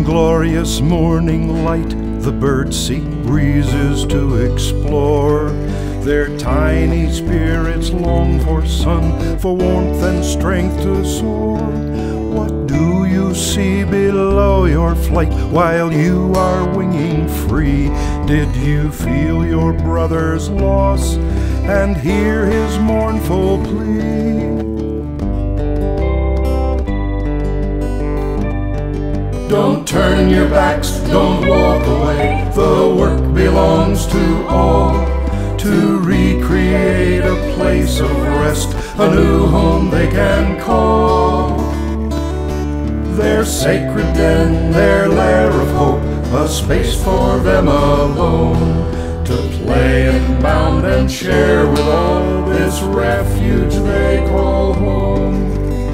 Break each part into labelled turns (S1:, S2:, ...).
S1: glorious morning light, the birds seek breezes to explore. Their tiny spirits long for sun, for warmth and strength to soar. What do you see below your flight while you are winging free? Did you feel your brother's loss and hear his mournful plea? Don't turn your backs, don't walk away. The work belongs to all. To recreate a place of rest, a new home they can call. Their sacred den, their lair of hope, a space for them alone. To play and bound and share with all this refuge they call home.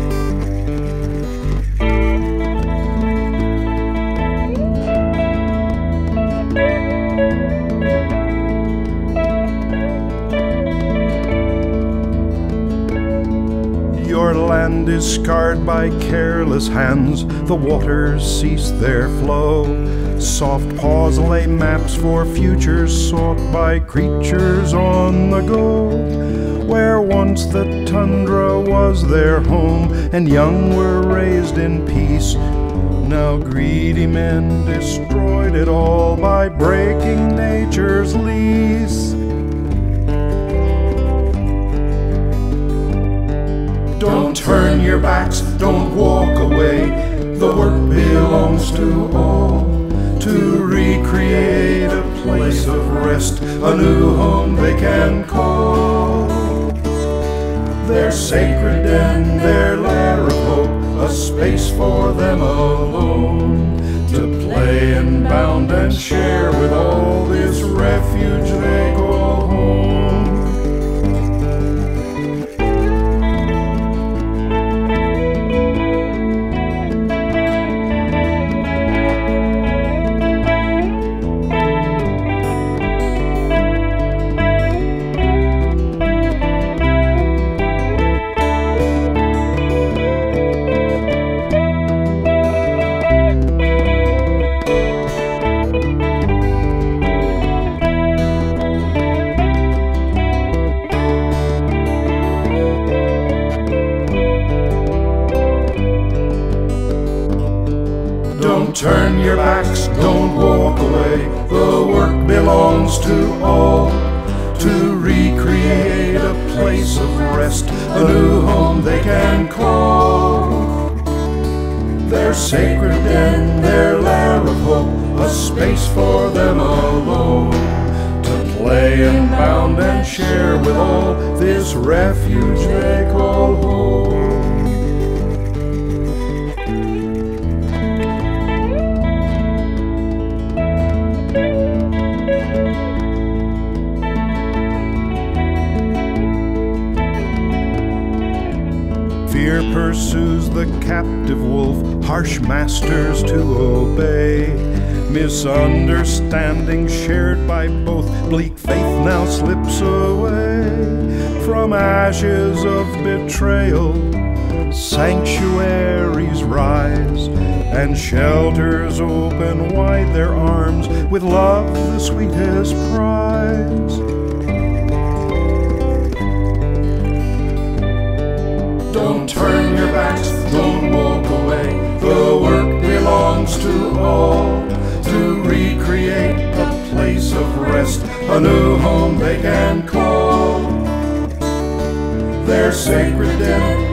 S1: Your land is scarred by careless hands, the waters cease their flow. Soft paws lay maps for futures sought by creatures on the go. Where once the tundra was their home and young were raised in peace, now greedy men destroyed it all by breaking nature's lease. Don't turn your backs, don't walk away. The work belongs to all. To recreate a place of rest, a new home they can call. Their sacred den, their lair of hope, a space for them alone. To play and bound and share with all this refuge they call home. Don't turn your backs, don't walk away. The work belongs to all. To recreate a place of rest, a new home they can call. Their sacred den, their lair of hope, a space for them alone. To play and bound and share with all this refuge they call home. Fear pursues the captive wolf, harsh masters to obey. Misunderstanding shared by both, bleak faith now slips away. From ashes of betrayal, sanctuaries rise, and shelters open wide their arms with love the sweetest prize. Don't turn your backs, don't walk away. The work belongs to all. To recreate a place of rest, a new home they can call. Their sacred den,